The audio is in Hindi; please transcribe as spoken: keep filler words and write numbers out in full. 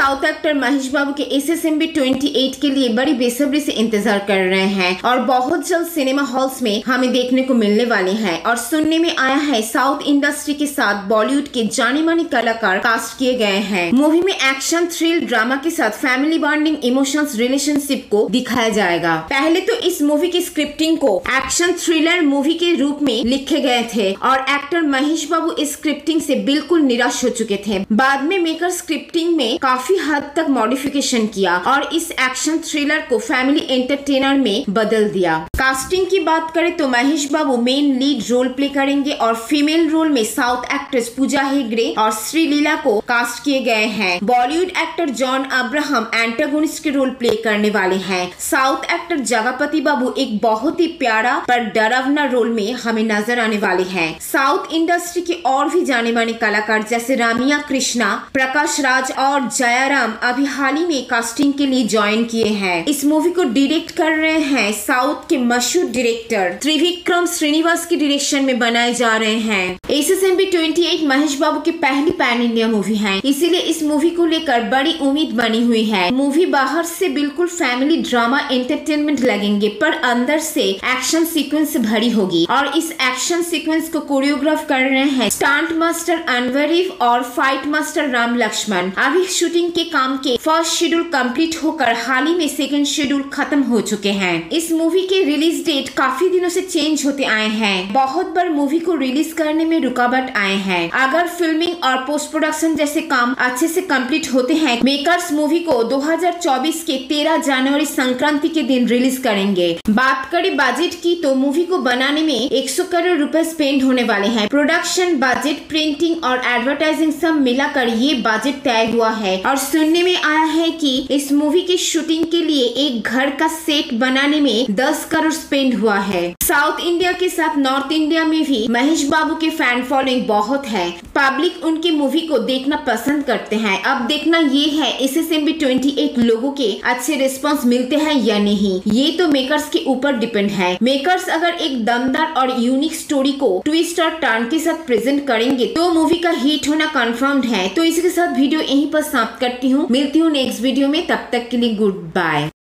साउथ एक्टर महेश बाबू के एस एस एम बी अट्ठाईस के लिए बड़ी बेसब्री से इंतजार कर रहे हैं और बहुत जल्द सिनेमा हॉल्स में हमें देखने को मिलने वाले हैं। और सुनने में आया है साउथ इंडस्ट्री के साथ बॉलीवुड के जाने माने कलाकार कास्ट किए गए हैं। मूवी में एक्शन, थ्रिल, ड्रामा के साथ फैमिली बॉन्डिंग, इमोशंस, रिलेशनशिप को दिखाया जाएगा। पहले तो इस मूवी की स्क्रिप्टिंग को एक्शन थ्रिलर मूवी के रूप में लिखे गए थे और एक्टर महेश बाबू इस स्क्रिप्टिंग से बिल्कुल निराश हो चुके थे। बाद में मेकर स्क्रिप्टिंग में काफी हद तक मॉडिफिकेशन किया और इस एक्शन थ्रिलर को फैमिली एंटरटेनर में बदल दिया। कास्टिंग की बात करें तो Mahesh Babu main lead role play करेंगे और फीमेल रोल में साउथ एक्ट्रेस पूजा हेगड़े और श्रीलीला को कास्ट किए गए हैं। बॉलीवुड एक्टर जॉन अब्राहम एंटागोनिस्ट के रोल प्ले करने वाले हैं। साउथ एक्टर जगपति बाबू एक बहुत ही प्यारा पर डरावना रोल में हमें नजर आने वाले हैं। साउथ इंडस्ट्री के और भी जाने माने कलाकार जैसे रामिया कृष्णा, प्रकाश राज और जयाराम अभी हाल ही में कास्टिंग के लिए ज्वाइन किए हैं। इस मूवी को डायरेक्ट कर रहे हैं साउथ के मशहूर डायरेक्टर त्रिविक्रम श्रीनिवास के डायरेक्शन में बनाए जा रहे हैं। एस एस एम बी अट्ठाईस महेश बाबू की पहली पैन इंडिया मूवी है, इसीलिए इस मूवी को लेकर बड़ी उम्मीद बनी हुई है। मूवी बाहर से बिल्कुल फैमिली ड्रामा एंटरटेनमेंट लगेंगे पर अंदर से एक्शन सीक्वेंस से भरी होगी और इस एक्शन सीक्वेंस को कोरियोग्राफ कर रहे हैं स्टंट मास्टर अनवरीफ और फाइट मास्टर राम लक्ष्मण। अभी शूटिंग के काम के फर्स्ट शेड्यूल कंप्लीट होकर हाल ही में सेकंड शेड्यूल खत्म हो चुके हैं। इस मूवी के रिलीज डेट काफी दिनों से चेंज होते आए हैं। बहुत बार मूवी को रिलीज करने में रुकावट आए हैं। अगर फिल्मिंग और पोस्ट प्रोडक्शन जैसे काम अच्छे से कंप्लीट होते हैं, मेकर्स मूवी को दो हज़ार चौबीस के तेरह जनवरी संक्रांति के दिन रिलीज करेंगे। बात करें बजट की तो मूवी को बनाने में एक सौ करोड़ रुपए स्पेंड होने वाले हैं। प्रोडक्शन बजट, प्रिंटिंग और एडवर्टाइजिंग सब मिलाकर ये बजट तय हुआ है और सुनने में आया है कि इस मूवी की शूटिंग के लिए एक घर का सेट बनाने में दस करोड़ स्पेंड हुआ है। साउथ इंडिया के साथ नॉर्थ इंडिया में भी महेश बाबू के फैन फॉलोइंग बहुत है। पब्लिक उनके मूवी को देखना पसंद करते हैं। अब देखना ये है एस एस एम बी अट्ठाईस लोगों के अच्छे रिस्पांस मिलते हैं या नहीं, ये तो मेकर्स के ऊपर डिपेंड है। मेकर्स अगर एक दमदार और यूनिक स्टोरी को ट्विस्ट और टर्न के साथ प्रेजेंट करेंगे तो मूवी का हिट होना कंफर्म्ड है। तो इसके साथ वीडियो यहीं पर समाप्त करती हूँ। मिलती हूँ नेक्स्ट वीडियो में, तब तक के लिए गुड बाय।